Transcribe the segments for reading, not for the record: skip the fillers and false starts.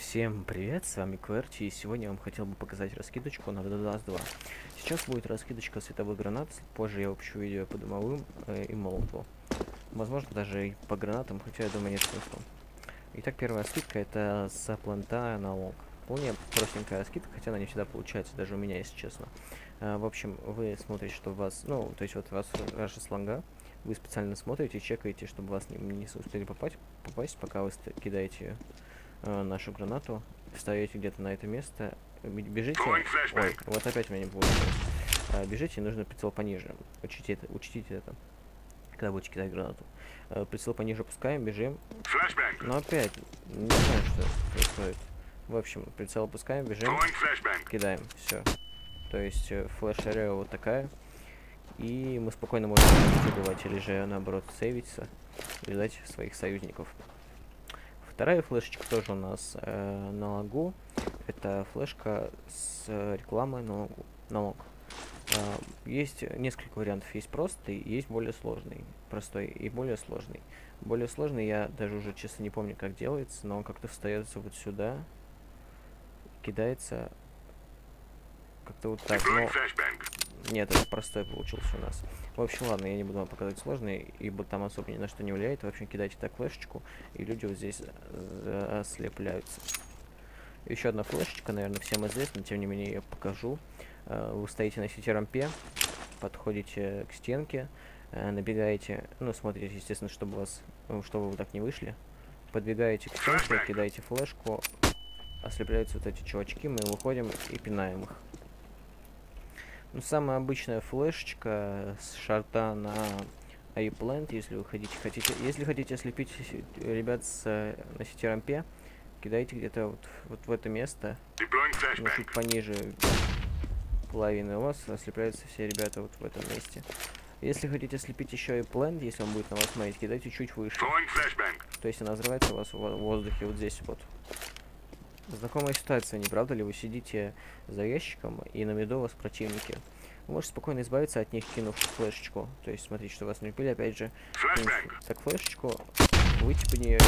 Всем привет, с вами Кверти, и сегодня я вам хотел бы показать раскидочку на Dust 2. Сейчас будет раскидочка световых гранат, позже я выпущу видео по дымовым и молоту. Возможно, даже и по гранатам, хотя я думаю нет смысла. Итак, первая скидка это с плента на лог. Вполне простенькая скидка, хотя она не всегда получается, даже у меня, если честно. В общем, вы смотрите, что у вас, ну, то есть вот у вас ваша слонга, вы специально смотрите, чекаете, чтобы вас не успели попасть, пока вы кидаете нашу гранату, встаете где-то на это место, бежите. Ой, вот опять у меня не получилось. Бежите, нужно прицел пониже. Учтите это, когда будете кидать гранату. Прицел пониже опускаем, бежим. Но опять, не знаю, что происходит. В общем, прицел опускаем, бежим, кидаем, все. То есть флеш-арея вот такая. И мы спокойно можем убивать или же наоборот сейвиться и ждать своих союзников. Вторая флешечка тоже у нас на логу. Это флешка с рекламой на лог. Есть несколько вариантов. Есть простый, есть более сложный. Простой и более сложный. Более сложный я даже уже честно не помню, как делается, но он как-то встается вот сюда, кидается как-то вот так. Но... Нет, это простой получился у нас. В общем, ладно, я не буду вам показывать сложный, ибо там особо ни на что не влияет. В общем, кидайте так флешечку, и люди вот здесь ослепляются. Еще одна флешечка, наверное, всем известна, тем не менее я покажу. Вы стоите на сети-рампе, подходите к стенке, набегаете, ну, смотрите, естественно, чтобы вы так не вышли. Подбегаете к стенке, кидаете флешку, ослепляются вот эти чувачки, мы выходим и пинаем их. Ну, самая обычная флешечка с шарта на A-Plant, если вы если хотите ослепить ребят на сети-рампе, кидайте где-то вот в это место, ну, чуть пониже половины, у вас ослепляются все ребята вот в этом месте. Если хотите ослепить еще и Plant, если он будет на вас смотреть, кидайте чуть выше. То есть она взрывается у вас в воздухе вот здесь вот. Знакомая ситуация, не правда ли? Вы сидите за ящиком, и на миду у вас противники. Вы можете спокойно избавиться от них, кинув флешечку. То есть смотрите, что вас не убили, опять же. Так, флешечку, выйти по нее.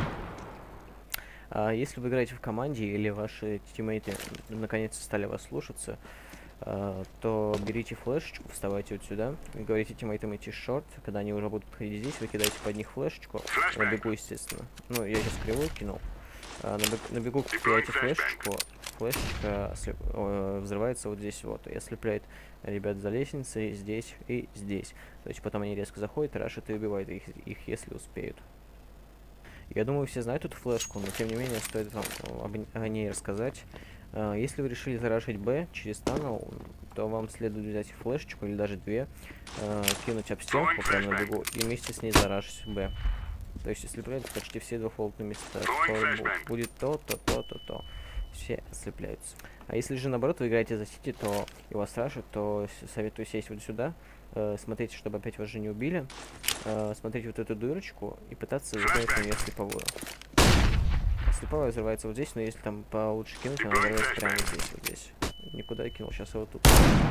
Если вы играете в команде, или ваши тиммейты наконец-то стали вас слушаться, то берите флешечку, вставайте вот сюда, и говорите тиммейтам идти шорт. Когда они уже будут подходить здесь, вы кидаете под них флешечку. На бегу, естественно. Ну, я сейчас кривую кинул. На бегу кидаете флешечку, флешечка взрывается вот здесь вот и ослепляет ребят за лестницей, здесь и здесь. То есть потом они резко заходят, рашат и убивают их, если успеют. Я думаю, все знают эту флешку, но тем не менее стоит вам о ней рассказать. Если вы решили зарашить Б через туннел, то вам следует взять флешечку или даже две, кинуть об стенку прямо на бегу и вместе с ней зарашить Б. То есть, если брать почти все дефолтные места, то будет то. Все ослепляются. А если же наоборот вы играете за Сити, то и вас рашат, то советую сесть вот сюда, смотрите, чтобы опять вас же не убили, смотреть вот эту дырочку и пытаться закинуть на нее слеповую. Слеповая взрывается вот здесь, но если там получше кинуть, она взрывается прямо здесь, вот здесь. Никуда я кинул, сейчас я вот тут.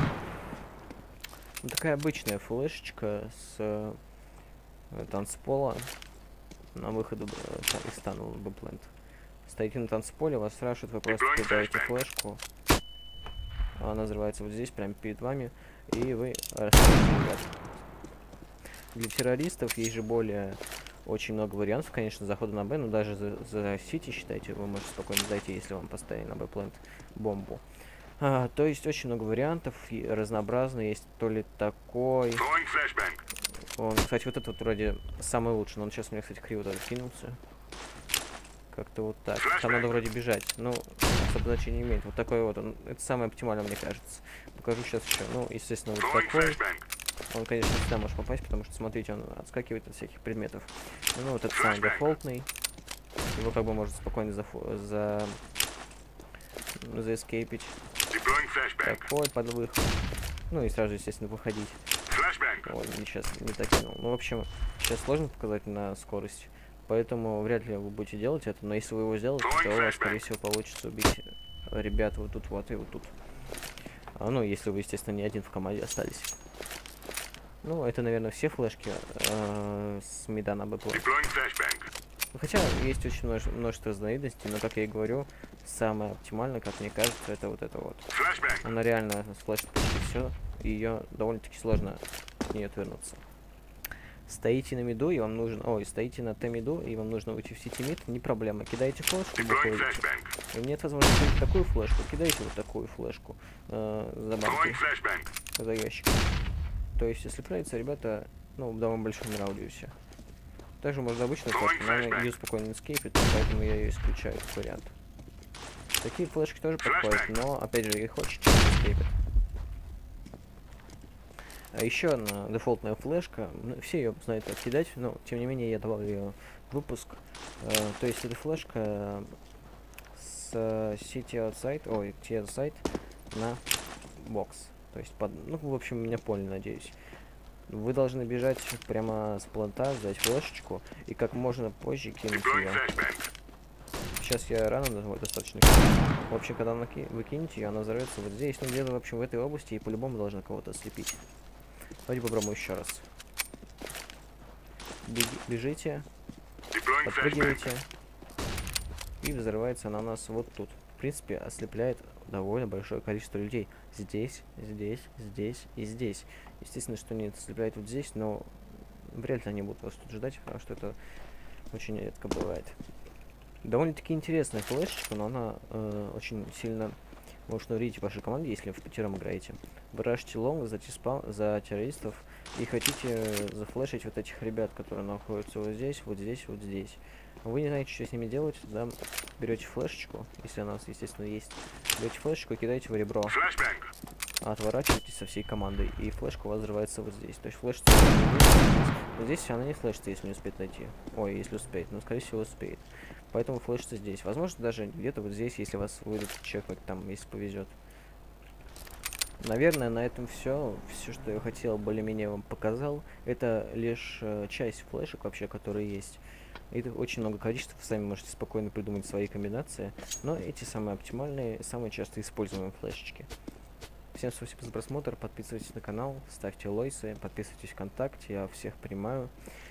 Ну, такая обычная флешечка с танцпола на выходу из туннела Б-Plant. Стоите на танцполе, вас рашат, вы просто кидаете флешку. Она взрывается вот здесь, прямо перед вами, и вы расстреливаете ребят. Для террористов есть же очень много вариантов, конечно, захода на Б, но даже за Сити, считайте, вы можете спокойно зайти, если вам поставили на Б-Plant бомбу. То есть очень много вариантов, и разнообразно, есть то ли такой... Кстати, вот этот вот вроде самый лучший, но он сейчас у меня, кстати, криво даже кинулся. Как-то вот так. Там надо вроде бежать. Ну, особо значения не имеет. Вот такой вот он. Это самое оптимальное, мне кажется. Покажу сейчас еще. Ну, естественно, вот такой. Он, конечно, всегда может попасть, потому что, смотрите, он отскакивает от всяких предметов. Ну, вот этот самый дефолтный. Его как бы можно спокойно заэскейпить. Такой под выход. Ну, и сразу, естественно, выходить. Ой, сейчас не так кинул. Ну, в общем, сейчас сложно показать на скорость. Поэтому вряд ли вы будете делать это. Но если вы его сделаете, то у вас, скорее всего, получится убить ребят вот тут вот и вот тут. Ну, если вы, естественно, не один в команде остались. Ну, это, наверное, все флешки с мида на Б-Plant. Ну, хотя есть очень множество разновидностей, но, как я и говорю, самое оптимальное, как мне кажется, это вот это вот. Она реально сплэшит почти все, и ее довольно-таки сложно от нее отвернуться. Стоите на миду, и вам нужно... Ой, стоите на Т-миду, и вам нужно уйти в сити мид, не проблема. Кидаете флешку, выходите. И нет возможности кидать такую флешку, кидайте вот такую флешку за банки, за ящик. То есть, если правится, ребята, ну, в довольно большом радиусе. Также можно обычную флешку, но она ее спокойно скейпит, поэтому я ее исключаю, как вариант. Такие флешки тоже подходят, но, опять же, их очень часто скейпят. А еще одна дефолтная флешка, ну, все ее знают как кидать, но тем не менее я давал ее выпуск. То есть это флешка с City Outside, ой, City Outside на бокс. То есть, ну, в общем, меня поняли, надеюсь. Вы должны бежать прямо с планта, взять флешечку и как можно позже кинуть ее. Сейчас я рано достаточно. В общем, когда вы кинете ее, она взорвется вот здесь, ну где-то, в общем, в этой области, и по-любому должна кого-то ослепить. Давайте попробуем еще раз. Бежите, подпрыгивайте, и взрывается она у нас вот тут. В принципе, ослепляет довольно большое количество людей. Здесь, здесь, здесь и здесь. Естественно, что не ослепляет вот здесь, но вряд ли они будут вас тут ждать, потому что это очень редко бывает. Довольно-таки интересная флешечка, но она очень сильно может навредить вашей команде, если в пятером играете. Вы рашите лонг за террористов и хотите зафлешить вот этих ребят, которые находятся вот здесь, вот здесь, вот здесь. Вы не знаете, что с ними делать, тогда берете флешечку, если она у вас, естественно, есть. Берете флешечку и кидаете в ребро. Отворачиваетесь со всей командой, и флешка у вас взрывается вот здесь. То есть флешится вот здесь, она не флешится, если не успеет найти. Ой, если успеет, но скорее всего успеет. Поэтому флешится здесь. Возможно, даже где-то вот здесь, если вас выйдут чекнуть, там, если повезет. Наверное, на этом все. Все, что я хотел, более-менее вам показал. Это лишь часть флешек вообще, которые есть. Это очень много количеств, вы сами можете спокойно придумать свои комбинации. Но эти самые оптимальные, самые часто используемые флешечки. Всем спасибо за просмотр, подписывайтесь на канал, ставьте лайки, подписывайтесь ВКонтакте, я всех принимаю.